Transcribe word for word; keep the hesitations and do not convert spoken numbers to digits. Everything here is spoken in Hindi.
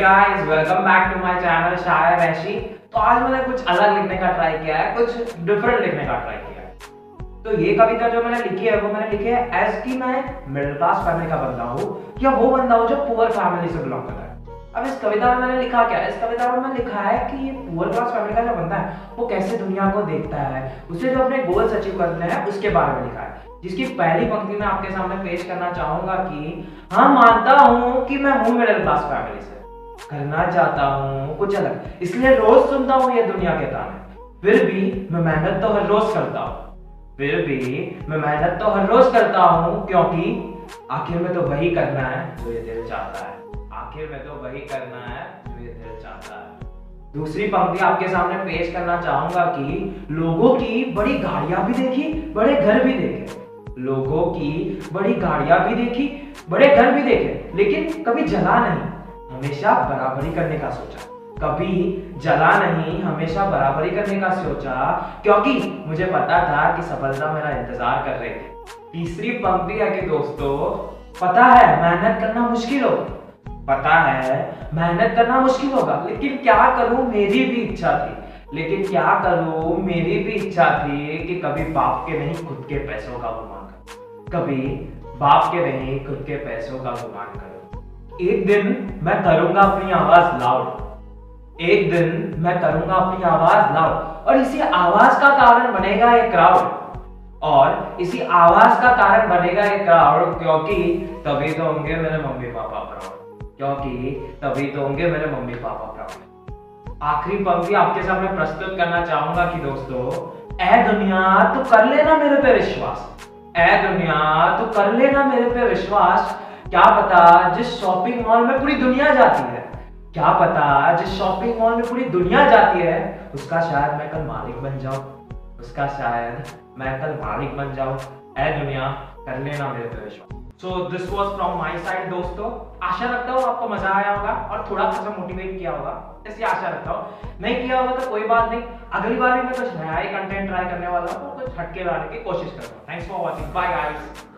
Guys, welcome back to my channel Shah Vaishi. तो आज मैंने कुछ अलग लिखने का ट्राई किया है, कुछ डिफरेंट लिखने का ट्राई किया है। तो ये कविता जो मैंने लिखी है वो मैंने लिखी है एज कि मैं मिडिल क्लास फैमिली का बंदा हूँ या वो बंदा हूँ जो पुअर फैमिली से बिलोंग करता है। अब इस कविता में मैंने लिखा क्या है? इस कविता में मैंने लिखा है कि ये पुअर क्लास फैमिली का जो बंदा है वो कैसे दुनिया को देखता है, उसे जो अपने गोल्स अचीव करने हैं उसके बारे में लिखा है। जिसकी पहली पंक्ति में आपके सामने पेश करना चाहूंगा कि हाँ, मानता हूँ कि मैं हूँ मिडिल क्लास फैमिली से, करना चाहता हूँ कुछ अलग, इसलिए रोज सुनता हूँ ये दुनिया के ताने, फिर भी मैं मेहनत तो हर रोज करता हूँ फिर भी मैं मेहनत तो हर रोज करता हूँ क्योंकि आखिर में तो वही करना है जो ये दिल चाहता है आखिर में तो वही करना है जो ये दिल चाहता है। दूसरी पंक्ति आपके सामने पेश करना चाहूंगा कि लोगों की बड़ी गाड़ियां भी देखी, बड़े घर भी देखे लोगों की बड़ी गाड़ियां भी देखी, बड़े घर भी देखे, लेकिन कभी जला नहीं, हमेशा बराबरी करने का सोचा कभी जला नहीं हमेशा बराबरी करने का सोचा क्योंकि मुझे पता था कि सफलता मेरा इंतजार कर रही थी। तीसरी पंक्ति है कि दोस्तों, पता है मेहनत करना मुश्किल होगा पता है मेहनत करना मुश्किल होगा लेकिन क्या करूं, मेरी भी इच्छा थी लेकिन क्या करूं मेरी भी इच्छा थी कि कभी बाप के नहीं खुद के पैसों का गुमान करूं कभी बाप के नहीं खुद के पैसों का गुमान करूं। एक दिन मैं करूंगा अपनी आवाज लाउड एक दिन मैं करूंगा अपनी आवाज लाउड और इसी आवाज का कारण बनेगा ये क्राउड और इसी आवाज का कारण बनेगा ये क्राउड क्योंकि तभी तो होंगे मेरे मम्मी पापा प्राउड क्योंकि तभी तो होंगे मेरे मम्मी पापा प्राउड। आखिरी पंक्ति आपके सामने प्रस्तुत करना चाहूंगा कि दोस्तों, ऐ दुनिया तू कर लेना मेरे पे विश्वास ऐ दुनिया तू कर लेना मेरे पे विश्वास, क्या पता जिस शॉपिंग मॉल में पूरी दुनिया जाती है क्या पता जिस शॉपिंग मॉल में पूरी दुनिया जाती है उसका शायद मैं कल मालिक बन जाऊं उसका शायद मैं कल मालिक बन जाऊं ऐ दुनिया कर लेना मेरे पे विश्वास। So this was from my side दोस्तों। आशा रखता हूँ आपको मजा आया होगा और थोड़ा सा मोटिवेट किया होगा, ऐसी आशा रखता हूँ। नहीं किया होगा तो कोई बात नहीं, अगली बार भी मैं कुछ नया ही कंटेंट ट्राई करने वाला हूँ, कुछ हटके लाने की कोशिश करूंगा। Thanks for watching, bye guys.